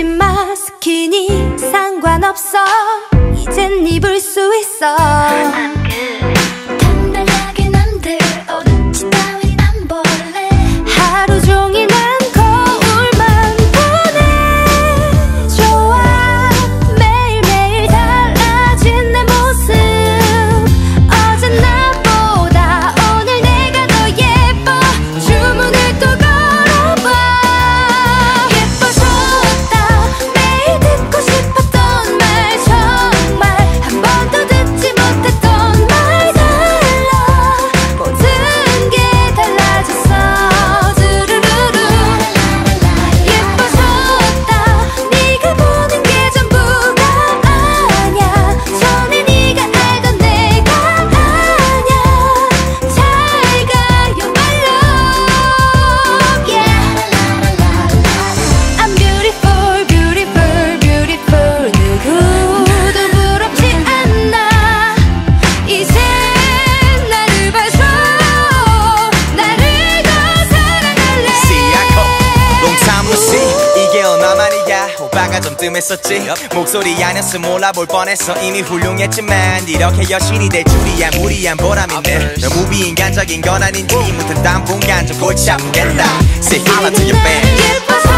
마 스키니 상관없어 이젠 입을 수 있어 당당하게 남들 오르치 따윈 안 볼래 하루 종일 난 거울만 보내 좋아 매일매일 달라진 내 모습 어젠 나보다 오늘 내가 더 예뻐 주문을 또 걸어봐 예뻐졌다 매일 듣고 싶었던 말 정말 한 번도 듣지 못했던 말 달라 모든 게 달라졌어 두루루루 예뻐졌다 네가 보는 게 전부가 아냐 전에 네가 알던 내가 아냐 잘 가요 my love yeah I'm beautiful beautiful beautiful 누구도 부럽지 않아 이젠 나를 봐줘 나를 더 사랑할래 시야코 long time no see 이게 얼마만이야 오빠가 좀 뜸했었지 목소리 아니었으 몰라볼 뻔했어 이미 훌륭했지만 이렇게 여신이 될 줄이야 무리한 보람인데 너무 비인간적인 건 아닌지 무튼 당분간 좀 골치 아프겠다 Say hello to your fans 예뻐서